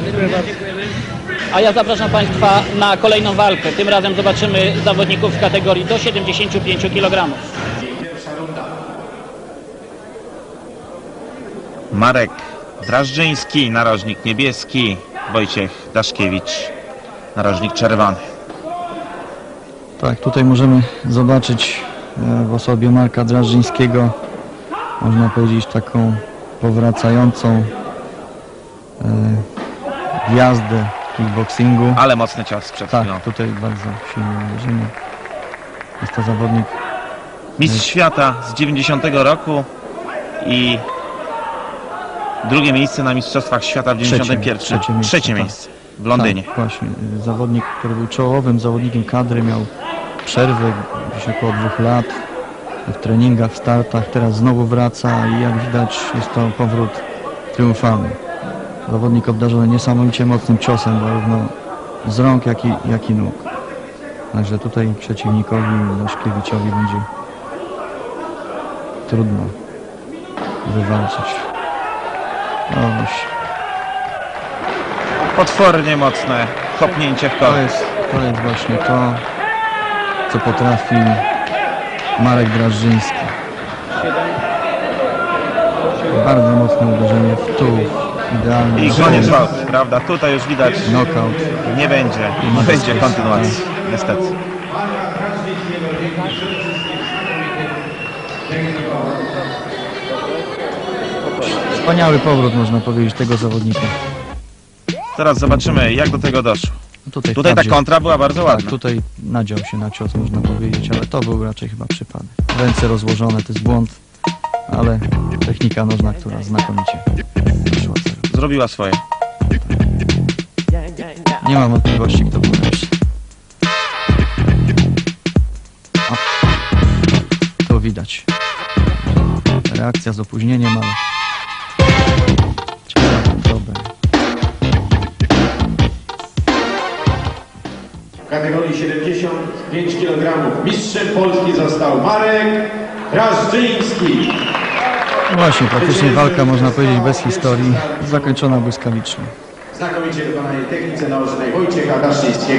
A ja zapraszam Państwa na kolejną walkę. Tym razem zobaczymy zawodników w kategorii do 75 kg. Marek Drażdżyński, narożnik niebieski, Wojciech Daszkiewicz, narożnik czerwony. Tak, tutaj możemy zobaczyć w osobie Marka Drażdżyńskiego, można powiedzieć, taką powracającą gwiazdę kickboxingu. Ale mocny cios przed chwilą. Tak, tutaj bardzo silne uderzenie. Jest to zawodnik Mistrz świata z 90 roku i drugie miejsce na Mistrzostwach Świata w 91. Trzecie miejsce w Londynie. Tak, właśnie. Zawodnik, który był czołowym zawodnikiem kadry, miał przerwę gdzieś około 2 lat w treningach, w startach. Teraz znowu wraca i jak widać jest to powrót triumfalny. Zawodnik obdarzony niesamowicie mocnym ciosem, zarówno z rąk, jak i nóg. Także tutaj przeciwnikowi Daszkiewiczowi będzie trudno wywalczyć. No właśnie. Potwornie mocne kopnięcie w kolano. To jest właśnie to, co potrafi Marek Drażdżyński. Bardzo mocne uderzenie w tułów. Idealnie. I koniec walki, prawda? Tutaj już widać, knockout. nie będzie kontynuacji, niestety. Wspaniały powrót, można powiedzieć, tego zawodnika. Teraz zobaczymy, jak do tego doszło. Tutaj ta wprawdzie kontra była bardzo ładna. Tak, tutaj nadział się na cios, można powiedzieć, ale to był raczej chyba przypadek. Ręce rozłożone, to jest błąd, ale technika nożna, która znakomicie wyszła. Zrobiła swoje. Nie mam wątpliwości, kto był lepszy. O, to widać. Reakcja z opóźnieniem, ale ciekawy problem. W kategorii 75 kg mistrzem Polski został Marek Drażdżyński. No właśnie, praktycznie walka, można powiedzieć, bez historii, zakończona błyskawicznie. Znakomicie wykonanej technice nożnej Wojciecha Daszkiewicza.